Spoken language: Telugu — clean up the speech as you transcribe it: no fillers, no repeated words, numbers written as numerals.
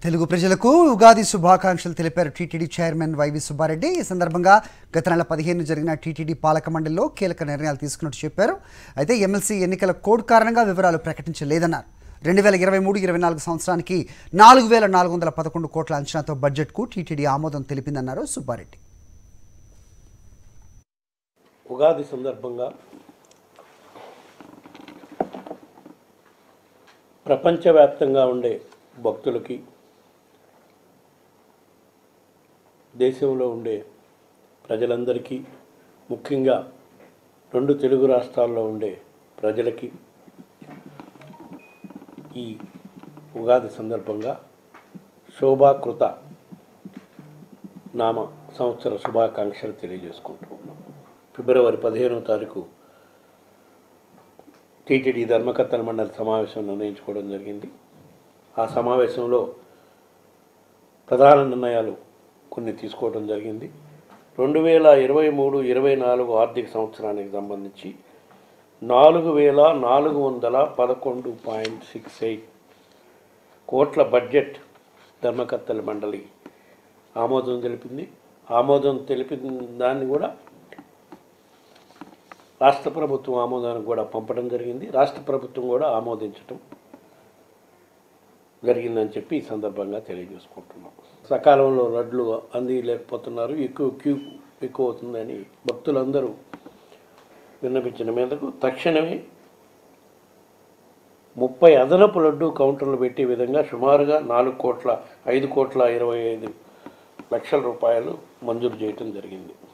తెలుగు ప్రజలకు ఉగాది శుభాకాంక్షలు తెలిపారు టీటీడీ చైర్మన్ వైవి సుబ్బారెడ్డి. ఈ సందర్భంగా గత నెల 15 జరిగిన టీటీడీ పాలక మండలిలో కీలక నిర్ణయాలు తీసుకున్నట్టు చెప్పారు. అయితే ఎమ్మెల్సీ ఎన్నికల కోడ్ కారణంగా వివరాలు ప్రకటించలేదన్నారు. 2023-24 సంవత్సరానికి 4411 కోట్ల అంచనాతో బడ్జెట్కు టీటీడీ ఆమోదం తెలిపిందన్నారు సుబ్బారెడ్డి. ఉగాది సందర్భంగా ప్రపంచవ్యాప్తంగా ఉండే భక్తులకి, దేశంలో ఉండే ప్రజలందరికీ, ముఖ్యంగా 2 తెలుగు రాష్ట్రాల్లో ఉండే ప్రజలకి ఈ ఉగాది సందర్భంగా శోభాకృత నామ సంవత్సర శుభాకాంక్షలు తెలియజేసుకుంటూ ఉన్నాం. ఫిబ్రవరి 15వ తారీఖు టీటీడీ ధర్మకర్తల మండలి సమావేశం నిర్ణయించుకోవడం జరిగింది. ఆ సమావేశంలో ప్రధాన నిర్ణయాలు కొన్ని తీసుకోవడం జరిగింది. 2023-24 ఆర్థిక సంవత్సరానికి సంబంధించి 4411.68 కోట్ల బడ్జెట్ ధర్మకర్తల మండలి ఆమోదం తెలిపింది. ఆమోదం తెలిపిన దాన్ని కూడా రాష్ట్ర ప్రభుత్వం ఆమోదానికి కూడా పంపడం జరిగింది. రాష్ట్ర ప్రభుత్వం కూడా ఆమోదించటం జరిగిందని చెప్పి ఈ సందర్భంగా తెలియజేసుకుంటున్నాం. సకాలంలో లడ్లు అందిలేకపోతున్నారు, ఎక్కువ అవుతుందని భక్తులందరూ విన్నపించిన మీదకు తక్షణమే 30 అదనపు లడ్డు కౌంటర్లు పెట్టే విధంగా సుమారుగా 5,25,00,000 రూపాయలు మంజూరు చేయటం జరిగింది.